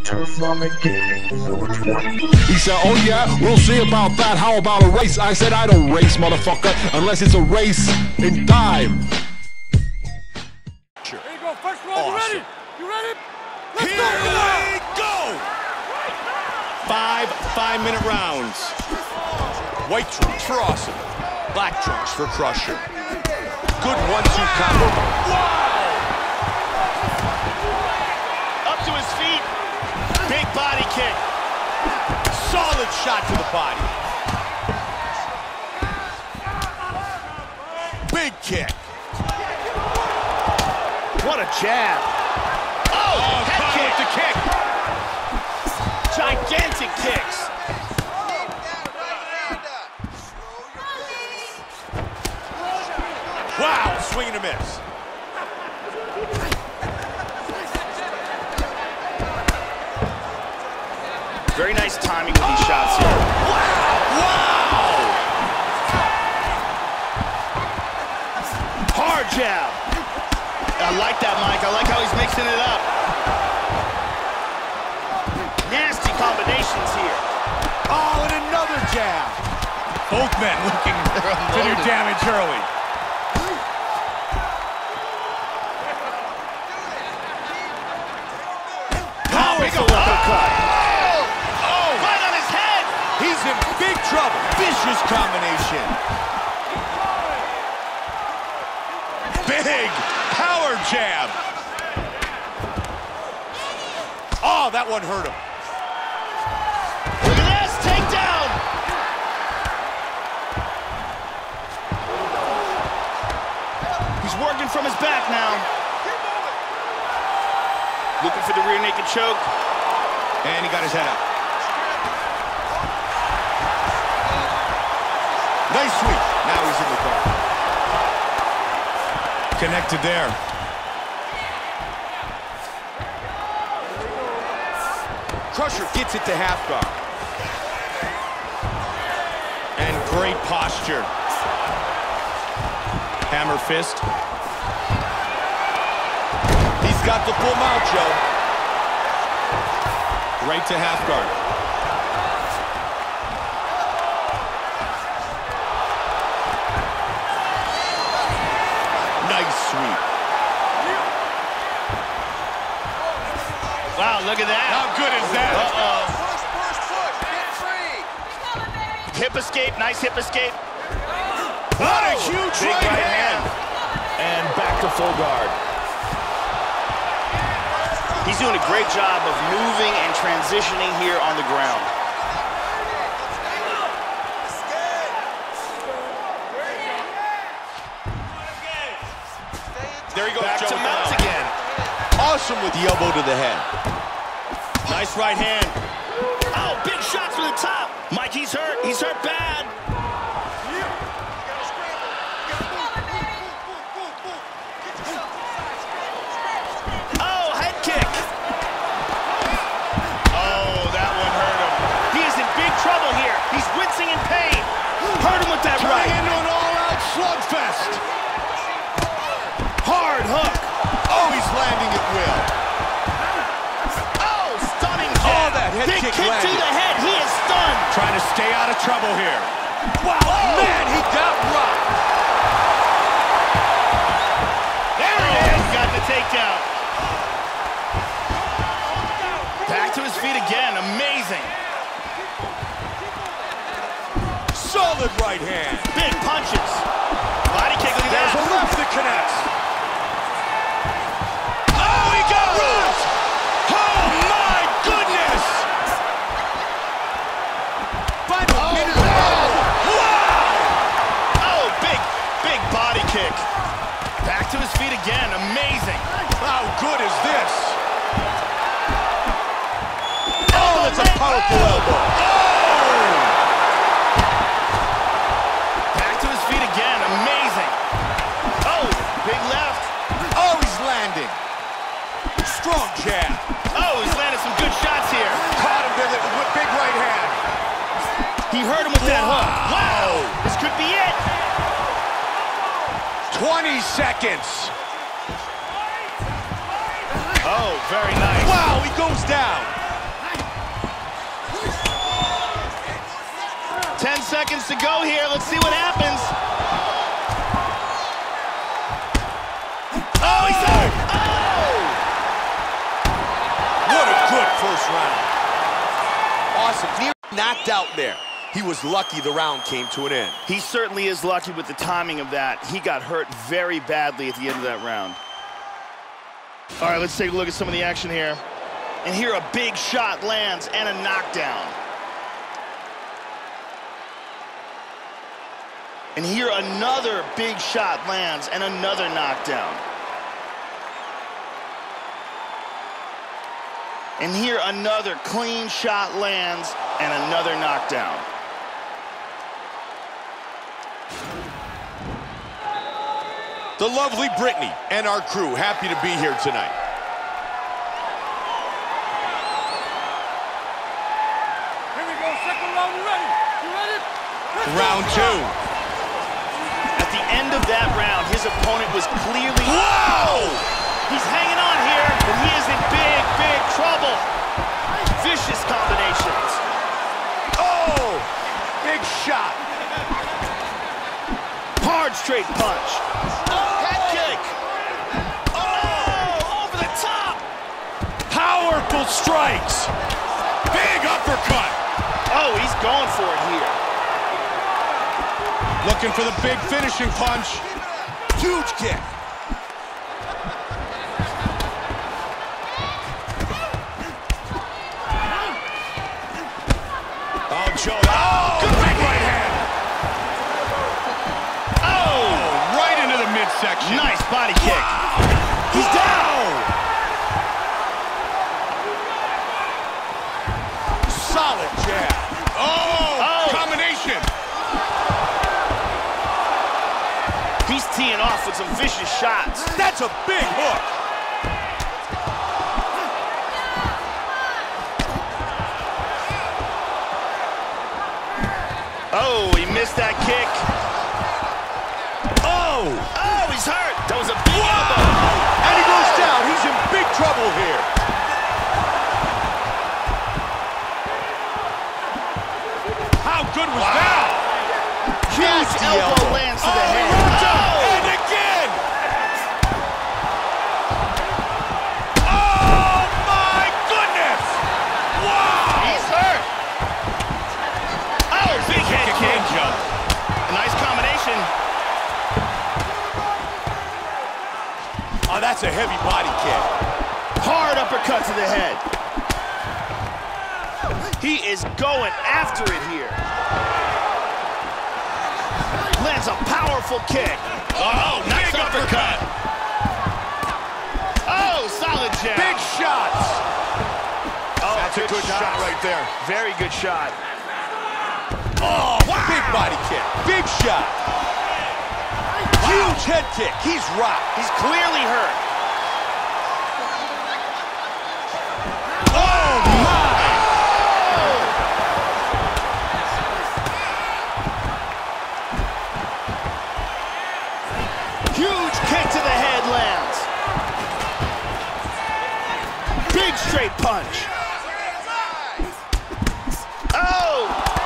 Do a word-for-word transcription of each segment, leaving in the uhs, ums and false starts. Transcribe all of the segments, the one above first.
He said, oh yeah, we'll see about that. How about a race? I said, I don't race, motherfucker, unless it's a race in time. There you go, first round, Awesome. you ready? You ready? Let's Here go! we go! Five five-minute rounds. White trunks for Awesome. Black trunks for Crusher. Good one-two combo. Wow! Up to his feet. Big body kick. Solid shot to the body. Big kick. What a jab. Oh, oh head kick. The kick. Gigantic kicks. Wow, swing and a miss. Very nice timing with these shots here. Wow! Wow! Hard jab. I like that, Mike. I like how he's mixing it up. Nasty combinations here. Oh, and another jab. Both men looking to do damage early. Powerful uppercut. Oh, right on his head. He's in big trouble. Vicious combination. Big power jab. Oh, that one hurt him. Look at this, takedown. He's working from his back now. Looking for the rear naked choke. And he got his head up. Nice sweep. Now he's in the guard. Connected there. Crusher gets it to half guard. And great posture. Hammer fist. He's got the full mount, Joe. Right to half guard. Nice sweep. Wow, look at that. How good is that? Uh-oh. Push, push, push. Get free. Hip escape, nice hip escape. What a huge Big right, right hand. And back to full guard. He's doing a great job of moving and transitioning here on the ground. There he goes, back to mount again. Awesome with the elbow to the head. Nice right hand. Oh, big shots from the top. Mike, he's hurt. He's hurt bad. Oh, head kick. Oh, that one hurt him. He is in big trouble here. He's wincing in pain. Hurt him with that right. Turning into an all-out slugfest. Hard hook. Oh, he's landing at will. Oh, stunning jab. Oh, that head Big kick, kick to the head. He is stunned. Trying to stay out of trouble here. Wow, oh. Man, he got rocked. There he oh, is. Got the takedown. Back to his feet again. Amazing. Solid right hand. Big punches. Body kick. Look at that. There's a left that connects. Kick. Back to his feet again. Amazing. How good is this? Oh, that's a powerful elbow. Oh! Back to his feet again. Amazing. Oh, big left. Oh, he's landing. Strong jab. Oh, he's landed some good shots here. Caught him with a big right hand. He hurt him with wow. that hook. Wow. This could be it. twenty seconds. Oh, very nice. Wow, he goes down. seconds to go here. Let's see what happens. Oh, he's hurt! Oh! What a good first round. Awesome. Near knocked out there. He was lucky the round came to an end. He certainly is lucky with the timing of that. He got hurt very badly at the end of that round. All right, let's take a look at some of the action here. And here a big shot lands and a knockdown. And here another big shot lands and another knockdown. And here another clean shot lands and another knockdown. The lovely Brittany and our crew happy to be here tonight. Here we go, second round, you ready? You ready? Let's Round go. two. At the end of that round, his opponent was clearly... Wow! He's hanging on here, but he is in big, big trouble. Vicious combinations. Oh! Big shot. Hard straight punch. Head kick. Oh, over the top. Powerful strikes. Big uppercut. Oh, he's going for it here. Looking for the big finishing punch. Huge kick. Oh, Joe. Oh, good big right hand. Oh, right into the midsection. Nice body kick. Wow. He's down. Solid jab. Oh, Oh. combination. He's teeing off with some vicious shots. That's a big hook. Oh, he missed that kick. Oh. Oh, he's hurt. That was a big elbow. And he goes down. He's in big trouble here. How good was Wow. that? Huge Nasty elbow, elbow. lands to Oh, the he head. rocked up. Oh. And again. Oh, my goodness. Wow. He's hurt. Oh, big head kick. Jump. A nice combination. Oh, that's a heavy body kick. Hard uppercut to the head. He is going after it here. Lands a powerful kick. Oh, nice big uppercut. Oh, solid jab. Big shots. Oh, That's a good shot right there. Very good shot. Oh, wow. Big body kick. Big shot. Huge head kick. He's rocked. He's clearly hurt. Oh, my. Huge kick to the head lands. Big straight punch. Oh!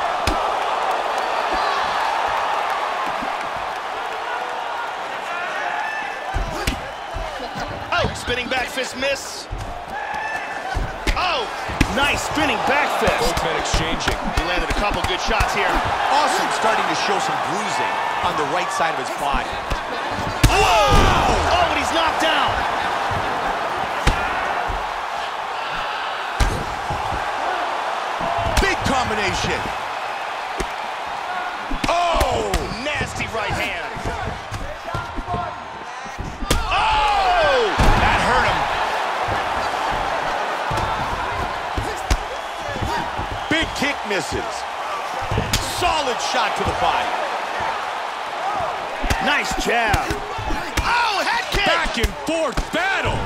Oh, spinning back fist miss. Oh, nice spinning back fist. Both men exchanging. He landed a couple good shots here. Austin starting to show some bruising on the right side of his body. Oh! Oh, and he's knocked down. Big combination. Oh! Nasty right hand. Oh! That hurt him. Big kick misses. Solid shot to the body. Nice jab. Oh, head kick. Back and forth battle.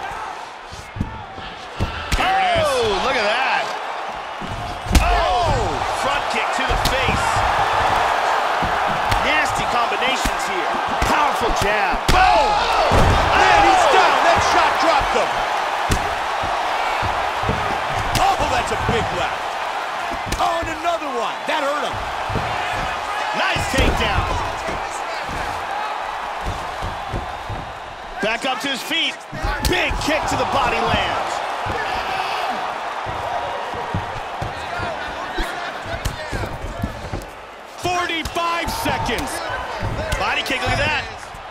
Here it is. Oh, look at that. Oh, front kick to the face. Nasty combinations here. Powerful jab. Boom! Man, he's down. That shot dropped him. Oh, that's a big left. Oh, and another one. That hurt him. Back up to his feet. Big kick to the body lands. forty-five seconds. Body kick, look at that.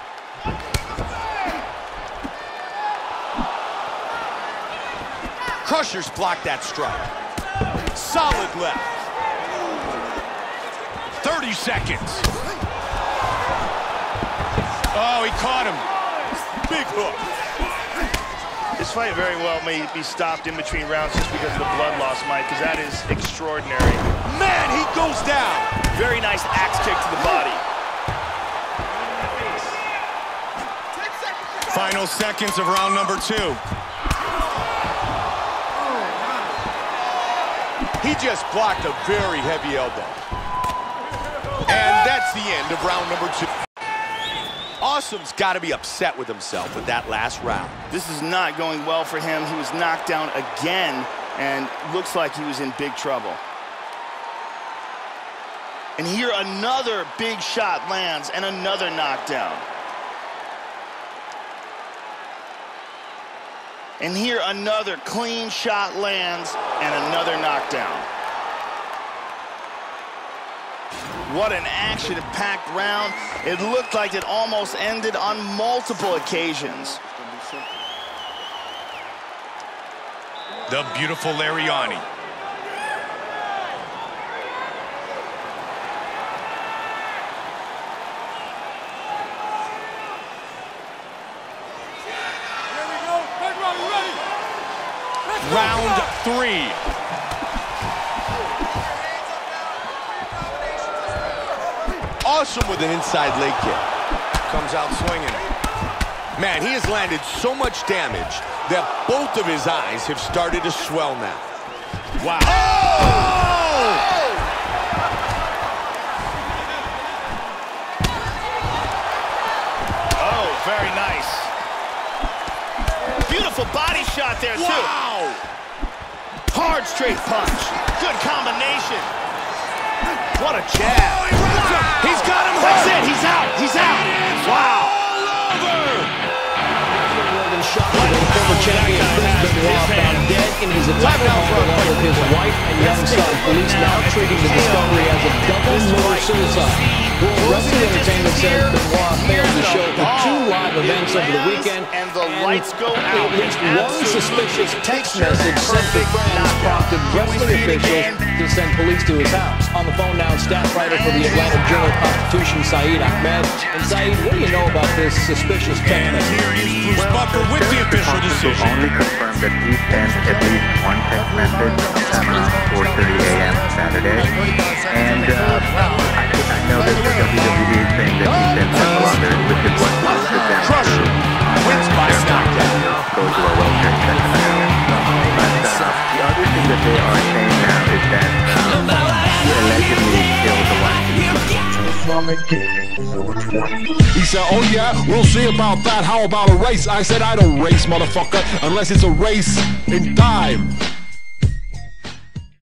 Crushers blocked that strike. Solid left. thirty seconds. Oh, he caught him. Big hook. This fight very well may be stopped in between rounds just because of the blood loss, Mike, because that is extraordinary. Man, he goes down. Very nice axe kick to the body. Final seconds of round number two. He just blocked a very heavy elbow. And that's the end of round number two. Awesome's got to be upset with himself with that last round. This is not going well for him. He was knocked down again and looks like he was in big trouble. And here another big shot lands and another knockdown. And here another clean shot lands and another knockdown. What an action-packed round. It looked like it almost ended on multiple occasions. The beautiful Lariani. Here we go. Benoit, you ready? Let's go. Round three. Awesome with an inside leg kick. Comes out swinging. Man, he has landed so much damage that both of his eyes have started to swell now. Wow. Oh! Oh, very nice. Beautiful body shot there, too. Wow! Hard straight punch. Good combination. What a jab. Oh, he runs him. He's got him. That's it. He's out. He's out. Wow. All over. Former champion Chris Benoit found dead in his attire along with his wife and young son. Police now treating the discovery as a double murder suicide. Wrestling Entertainment says Benoit failed to show for two live events over the weekend, and the lights go out. At least one suspicious text message sent to friends prompted wrestling officials to send police to his house. On the phone now, staff writer for the Atlanta Journal-Constitution, Saeed Ahmed. And Saeed, what do you know about this suspicious text And message? here is Bruce Buffer with the official decision. Only confirmed that he sent at least one text message sometime around four thirty a m Saturday. And uh, I, I know that the W W E is saying that he sent several others, which is what prompted them Crusher wins by knockdown. go to a welfare check. But uh, the other thing that they are saying now is that um, he allegedly killed the wife. He said, oh yeah, we'll see about that. How about a race? I said, I don't race, motherfucker, unless it's a race in time.